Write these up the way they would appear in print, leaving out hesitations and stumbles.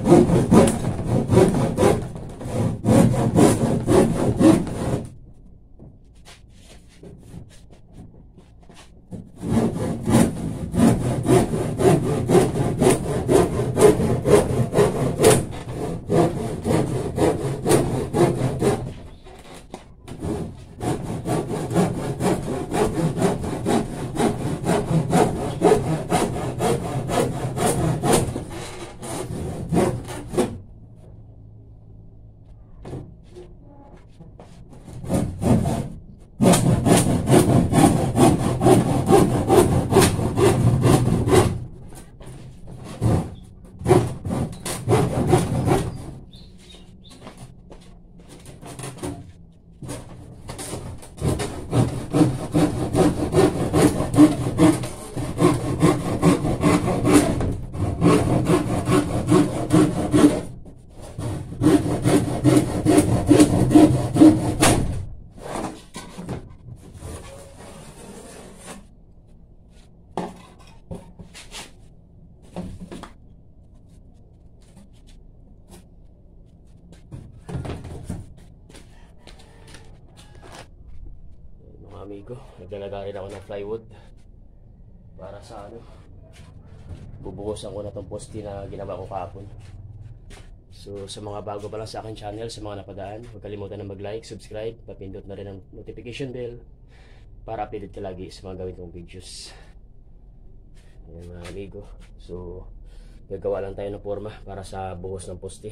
Amigo, naglalagay rin ako ng plywood para sa bubuhusan ko na itong poste na ginawa ko kahapon. So sa mga bago pa lang sa akin channel, sa mga napadaan, huwag kalimutan na mag-like, subscribe, papindot na rin ang notification bell para updated ka lagi sa mga gawin kong videos. Ayan mga amigo, so gagawa lang tayo ng forma para sa buhos ng poste.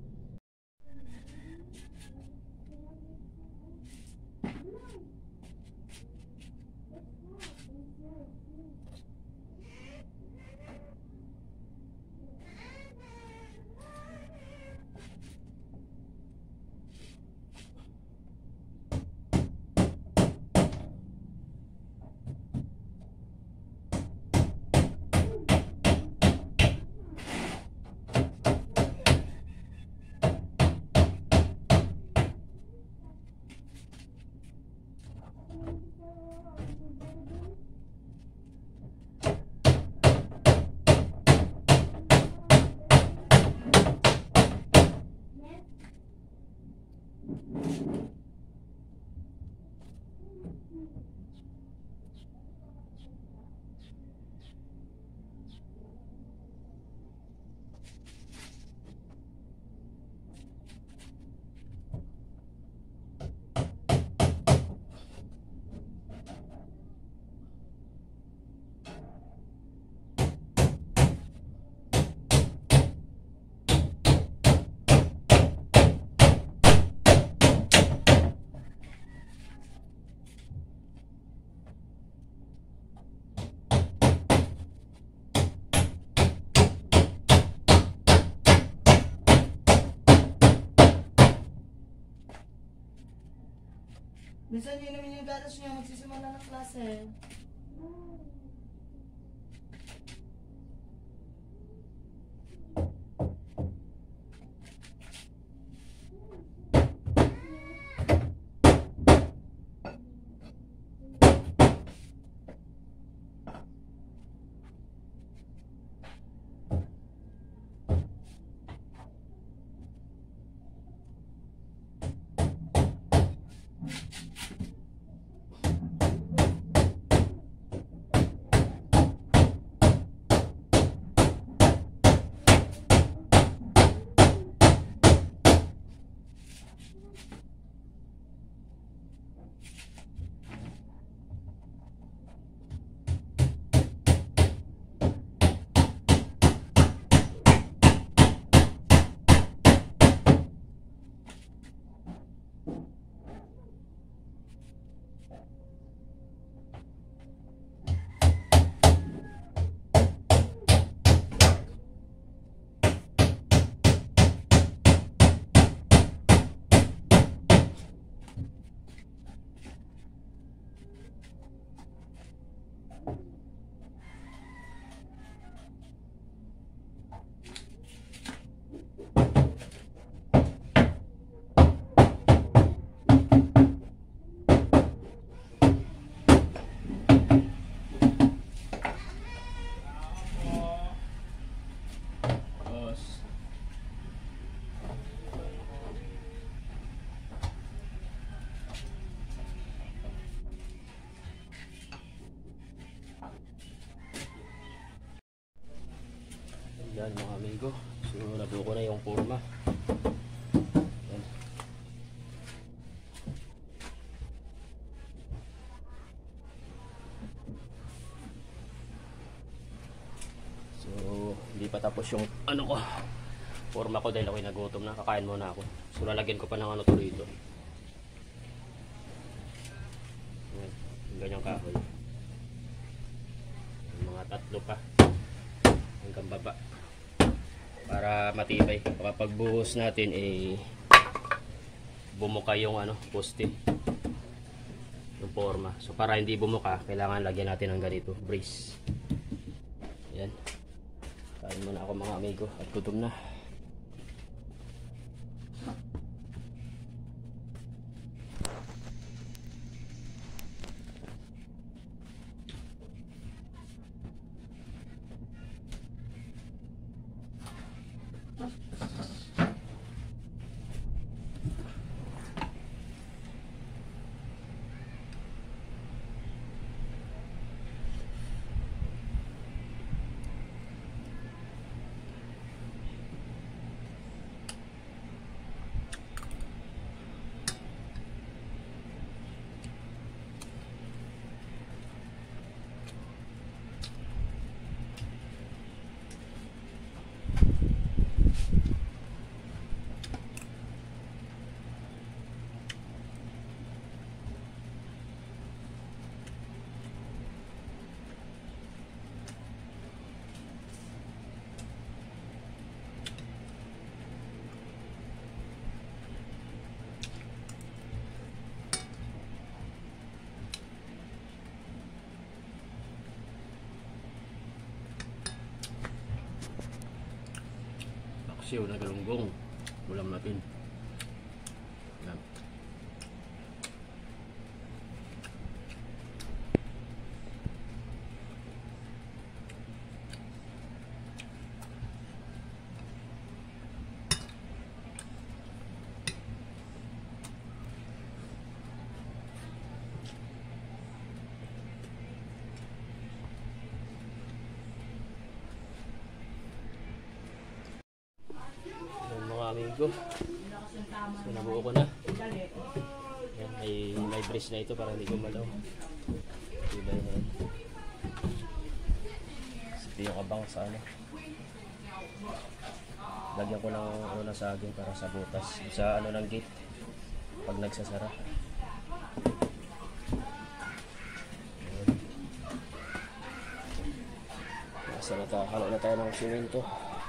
Minsan yun naman yung gatas niya magsisimula ng klase. Yan mga amigo. So nabuo ko na yung forma. Yan. So hindi pa tapos yung ano ko, forma ko dahil ako'y nagutom na. Kakain muna ako. So lalagyan ko pa ng ano to rito. Yan. Yung ganyang kahoy. Mga 3 pa hanggang baba para matibay. Kapag buhos natin bumuka yung ano, poste, yung forma. So para hindi bumuka, kailangan lagyan natin ng ganito, brace. Yan. Kain muna ako mga amigo at gutom na. Siyo na galunggong ulam natin. Yan. Amigo. So nabuo ko na. Yan, may brace na ito para hindi gumalaw. Diba yun? Ito yung abang sa ano. Lagyan ko ng ano na saging para sa butas. Sa ano ng gate. Pag nagsasara. Basta nakahalo na tayo ng simento.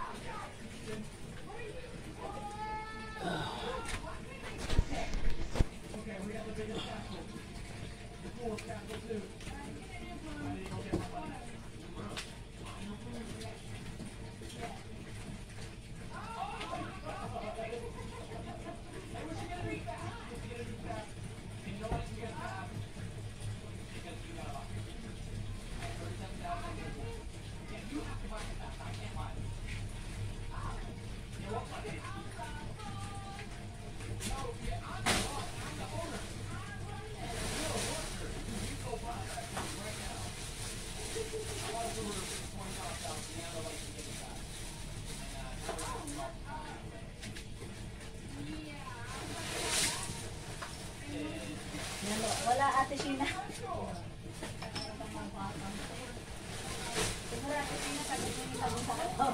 Wala ate Sheena. Siguro ate Sheena sabi ko yung sabon sa katawan.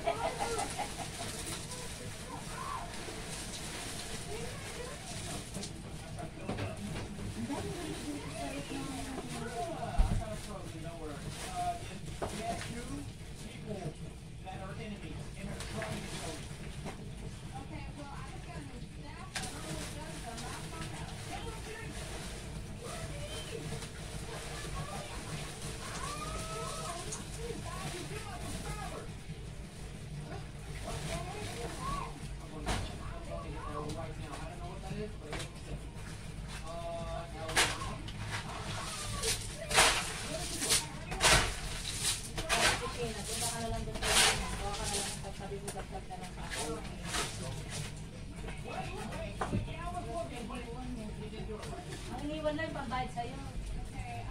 Ang iniwan lang pambayad sa'yo.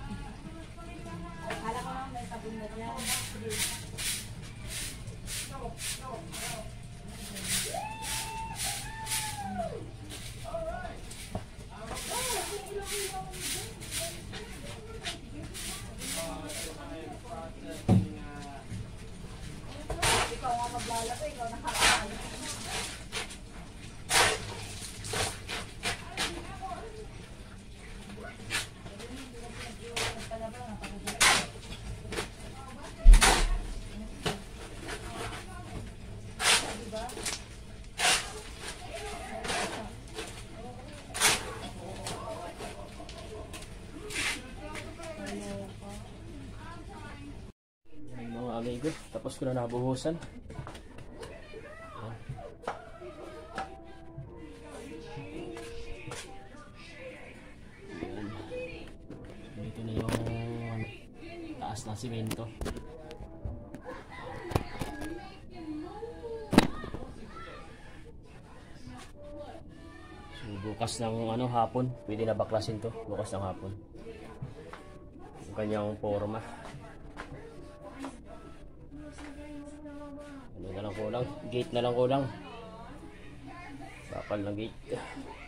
Kala ko lang may sabon na dyan. nakakaalam. Mga amigo, tapos ko na nabuhusan. Ayan. Dito na yung taas ng simento. So, bukas ng hapon, pwede na baklasin to. Bukas ng hapon. Yung kanyang forma. Ano na lang kulang? Gate na lang kulang. Bakal na gate.